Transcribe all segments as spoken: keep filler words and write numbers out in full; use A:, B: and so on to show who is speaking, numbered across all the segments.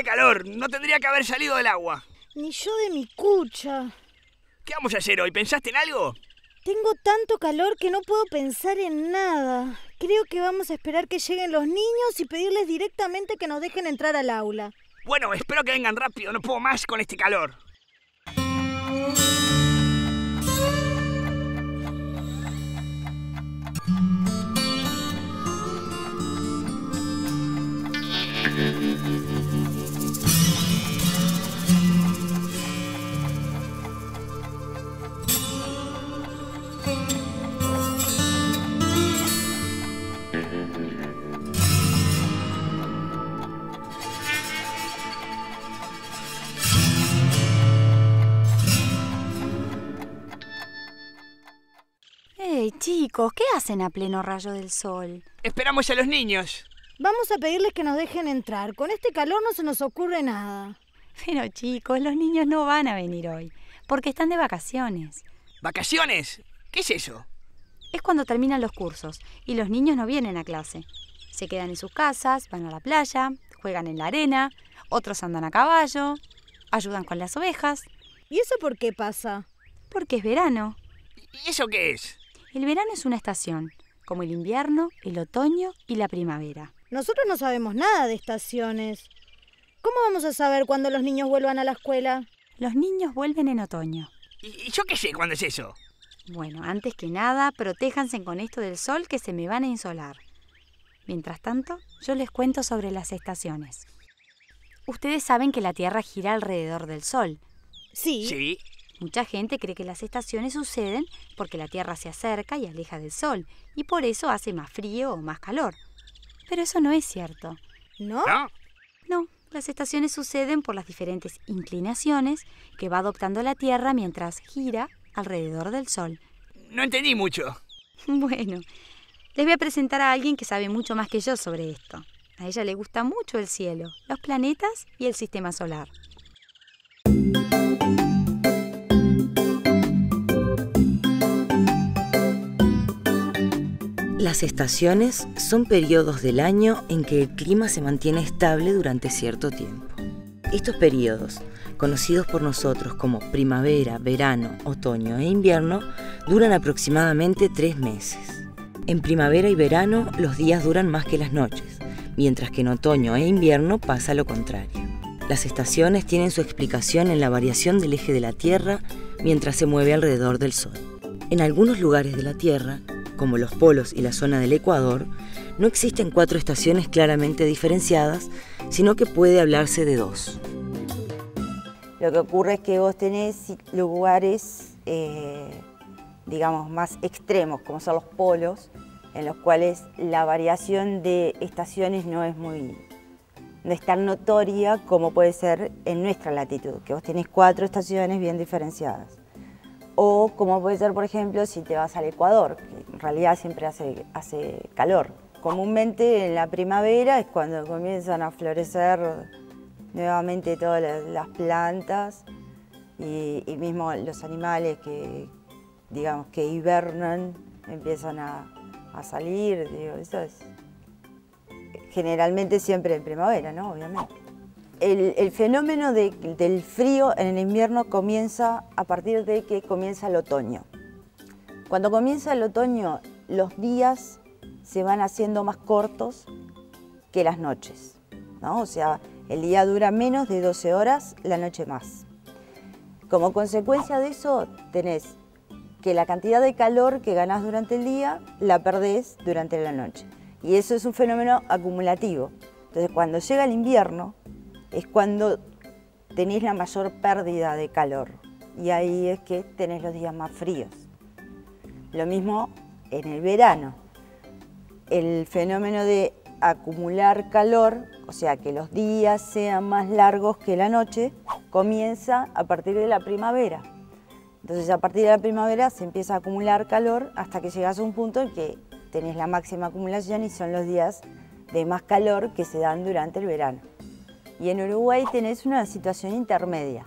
A: ¡Qué calor! No tendría que haber salido del agua.
B: Ni yo de mi cucha.
A: ¿Qué vamos a hacer hoy? ¿Pensaste en algo?
B: Tengo tanto calor que no puedo pensar en nada. Creo que vamos a esperar que lleguen los niños y pedirles directamente que nos dejen entrar al aula.
A: Bueno, espero que vengan rápido. No puedo más con este calor.
C: ¡Hey, chicos! ¿Qué hacen a pleno rayo del sol?
A: Esperamos a los niños.
B: Vamos a pedirles que nos dejen entrar. Con este calor no se nos ocurre nada.
C: Pero chicos, los niños no van a venir hoy, porque están de vacaciones.
A: ¿Vacaciones? ¿Qué es eso?
C: Es cuando terminan los cursos y los niños no vienen a clase. Se quedan en sus casas, van a la playa, juegan en la arena, otros andan a caballo, ayudan con las ovejas.
B: ¿Y eso por qué pasa?
C: Porque es verano.
A: ¿Y eso qué es?
C: El verano es una estación, como el invierno, el otoño y la primavera.
B: Nosotros no sabemos nada de estaciones. ¿Cómo vamos a saber cuándo los niños vuelvan a la escuela?
C: Los niños vuelven en otoño.
A: ¿Y, y yo qué sé cuándo es eso?
C: Bueno, antes que nada, protéjanse con esto del sol que se me van a insolar. Mientras tanto, yo les cuento sobre las estaciones. Ustedes saben que la Tierra gira alrededor del sol.
B: Sí.
A: Sí.
C: Mucha gente cree que las estaciones suceden porque la Tierra se acerca y aleja del sol, y por eso hace más frío o más calor. Pero eso no es cierto.
B: ¿No?
A: ¿No?
C: No, las estaciones suceden por las diferentes inclinaciones que va adoptando la Tierra mientras gira alrededor del sol.
A: No entendí mucho.
C: Bueno, les voy a presentar a alguien que sabe mucho más que yo sobre esto. A ella le gusta mucho el cielo, los planetas y el sistema solar.
D: Las estaciones son periodos del año en que el clima se mantiene estable durante cierto tiempo. Estos periodos, conocidos por nosotros como primavera, verano, otoño e invierno, duran aproximadamente tres meses. En primavera y verano los días duran más que las noches, mientras que en otoño e invierno pasa lo contrario. Las estaciones tienen su explicación en la variación del eje de la Tierra mientras se mueve alrededor del Sol. En algunos lugares de la Tierra, como los polos y la zona del Ecuador, no existen cuatro estaciones claramente diferenciadas, sino que puede hablarse de dos.
E: Lo que ocurre es que vos tenés lugares, eh, digamos, más extremos, como son los polos, en los cuales la variación de estaciones no es muy, no es tan notoria como puede ser en nuestra latitud, que vos tenés cuatro estaciones bien diferenciadas. O como puede ser, por ejemplo, si te vas al Ecuador, que en realidad siempre hace, hace calor. Comúnmente en la primavera es cuando comienzan a florecer nuevamente todas las, las plantas y, y mismo los animales que, digamos, que hibernan empiezan a, a salir. Digo, eso es generalmente siempre en primavera, ¿no? Obviamente. El, el fenómeno de, del frío en el invierno comienza a partir de que comienza el otoño. Cuando comienza el otoño, los días se van haciendo más cortos que las noches, ¿no? O sea, el día dura menos de doce horas, la noche más. Como consecuencia de eso, tenés que la cantidad de calor que ganás durante el día la perdés durante la noche. Y eso es un fenómeno acumulativo. Entonces, cuando llega el invierno, es cuando tenés la mayor pérdida de calor y ahí es que tenés los días más fríos. Lo mismo en el verano. El fenómeno de acumular calor, o sea que los días sean más largos que la noche, comienza a partir de la primavera. Entonces a partir de la primavera se empieza a acumular calor hasta que llegas a un punto en que tenés la máxima acumulación y son los días de más calor que se dan durante el verano. Y en Uruguay tenés una situación intermedia.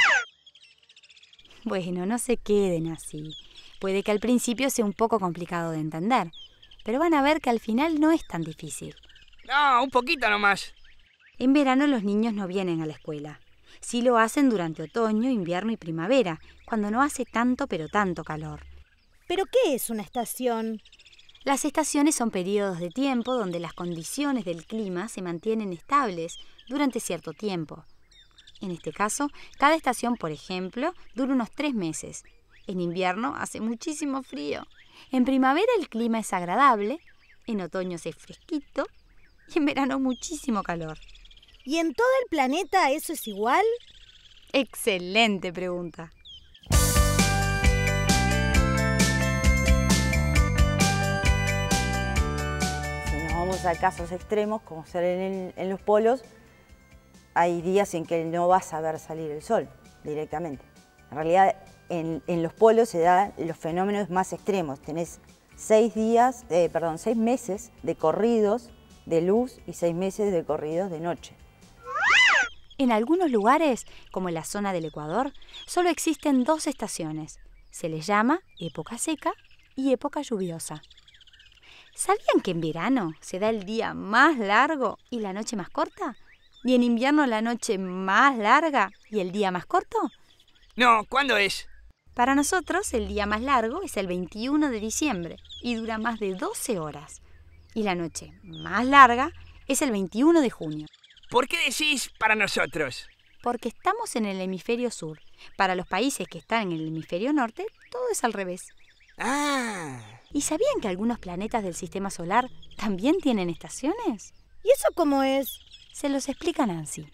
C: Bueno, no se queden así. Puede que al principio sea un poco complicado de entender, pero van a ver que al final no es tan difícil.
A: No, un poquito nomás.
C: En verano los niños no vienen a la escuela. Sí lo hacen durante otoño, invierno y primavera, cuando no hace tanto pero tanto calor.
B: ¿Pero qué es una estación?
C: Las estaciones son periodos de tiempo donde las condiciones del clima se mantienen estables durante cierto tiempo. En este caso, cada estación, por ejemplo, dura unos tres meses. En invierno hace muchísimo frío. En primavera el clima es agradable, en otoño es fresquito y en verano muchísimo calor.
B: ¿Y en todo el planeta eso es igual?
C: Excelente pregunta.
E: Si nos vamos a casos extremos, como ser en, el, en los polos, hay días en que no vas a ver salir el sol directamente. En realidad, en, en los polos se dan los fenómenos más extremos. Tenés seis días, eh, perdón, seis meses de corridos de luz y seis meses de corridos de noche.
C: En algunos lugares, como en la zona del Ecuador, solo existen dos estaciones. Se les llama época seca y época lluviosa. ¿Sabían que en verano se da el día más largo y la noche más corta? ¿Y en invierno la noche más larga y el día más corto?
A: No, ¿cuándo es?
C: Para nosotros el día más largo es el veintiuno de diciembre y dura más de doce horas. Y la noche más larga es el veintiuno de junio.
A: ¿Por qué decís para nosotros?
C: Porque estamos en el hemisferio sur. Para los países que están en el hemisferio norte, todo es al revés.
A: Ah.
C: ¿Y sabían que algunos planetas del sistema solar también tienen estaciones?
B: ¿Y eso cómo es?
C: Se los explica Nancy.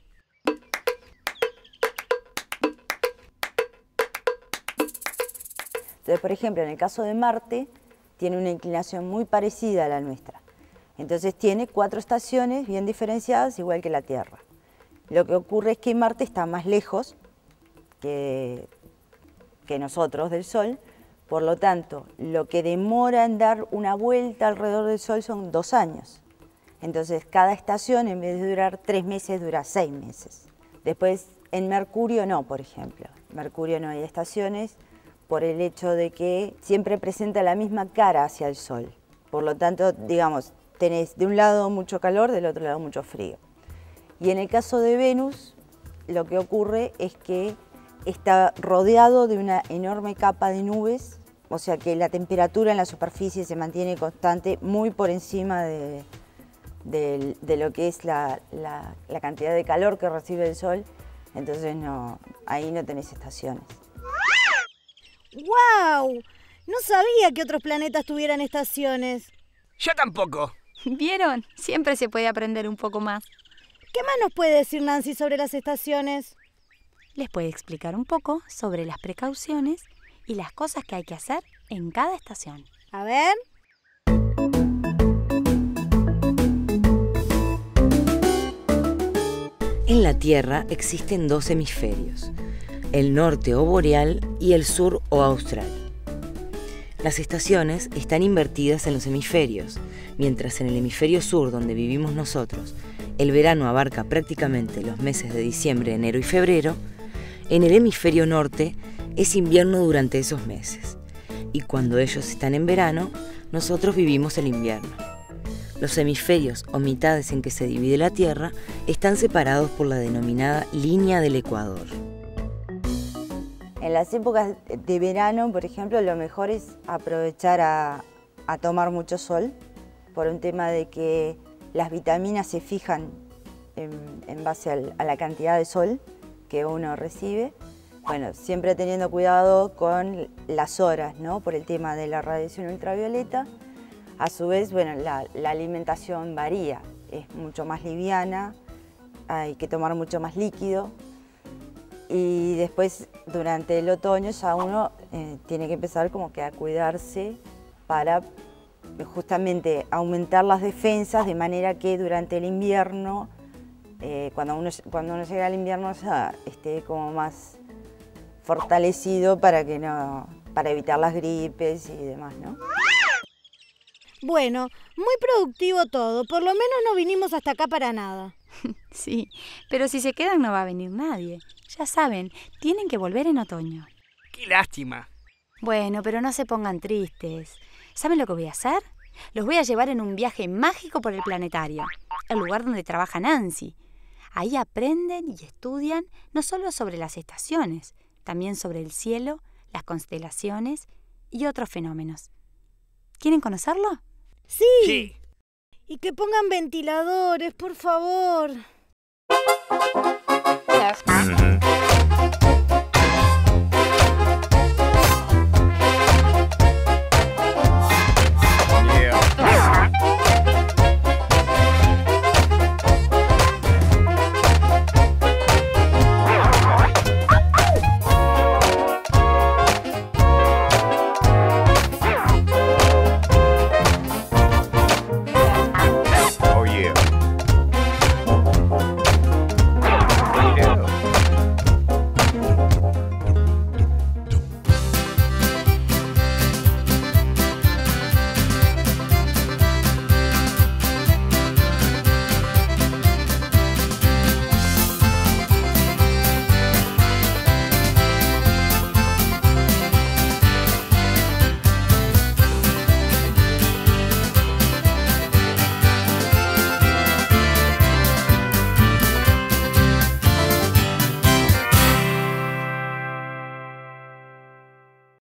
E: Entonces, por ejemplo, en el caso de Marte, tiene una inclinación muy parecida a la nuestra. Entonces tiene cuatro estaciones bien diferenciadas, igual que la Tierra. Lo que ocurre es que Marte está más lejos que, que nosotros del Sol, por lo tanto, lo que demora en dar una vuelta alrededor del Sol son dos años. Entonces, cada estación, en vez de durar tres meses, dura seis meses. Después, en Mercurio no, por ejemplo. En Mercurio no hay estaciones por el hecho de que siempre presenta la misma cara hacia el Sol. Por lo tanto, digamos, tenés de un lado mucho calor, del otro lado mucho frío. Y en el caso de Venus, lo que ocurre es que está rodeado de una enorme capa de nubes, o sea que la temperatura en la superficie se mantiene constante, muy por encima de, de, de lo que es la, la, la cantidad de calor que recibe el Sol, entonces no, ahí no tenés estaciones.
B: ¡Guau! No sabía que otros planetas tuvieran estaciones.
A: Yo tampoco.
C: ¿Vieron? Siempre se puede aprender un poco más.
B: ¿Qué más nos puede decir Nancy sobre las estaciones?
C: Les puede explicar un poco sobre las precauciones y las cosas que hay que hacer en cada estación.
B: A ver.
D: En la Tierra existen dos hemisferios, el norte o boreal y el sur o austral. Las estaciones están invertidas en los hemisferios, mientras en el hemisferio sur, donde vivimos nosotros, el verano abarca prácticamente los meses de diciembre, enero y febrero. En el hemisferio norte es invierno durante esos meses, y cuando ellos están en verano, nosotros vivimos el invierno. Los hemisferios o mitades en que se divide la Tierra están separados por la denominada línea del Ecuador.
E: En las épocas de verano, por ejemplo, lo mejor es aprovechar a, a tomar mucho sol, por un tema de que las vitaminas se fijan en, en base al, a la cantidad de sol que uno recibe. Bueno, siempre teniendo cuidado con las horas, ¿no? Por el tema de la radiación ultravioleta. A su vez, bueno, la, la alimentación varía, es mucho más liviana, hay que tomar mucho más líquido. Y después, durante el otoño, ya uno eh, tiene que empezar como que a cuidarse para justamente aumentar las defensas, de manera que durante el invierno, eh, cuando, uno, cuando uno llega al invierno, ya esté como más fortalecido para, que no, para evitar las gripes y demás, ¿no?
B: Bueno, muy productivo todo. Por lo menos no vinimos hasta acá para nada.
C: Sí, pero si se quedan no va a venir nadie. Ya saben, tienen que volver en otoño.
A: ¡Qué lástima!
C: Bueno, pero no se pongan tristes. ¿Saben lo que voy a hacer? Los voy a llevar en un viaje mágico por el planetario, el lugar donde trabaja Nancy. Ahí aprenden y estudian no solo sobre las estaciones, también sobre el cielo, las constelaciones y otros fenómenos. ¿Quieren conocerlo?
B: Sí.
A: Sí.
B: Y que pongan ventiladores, por favor.
F: Yes.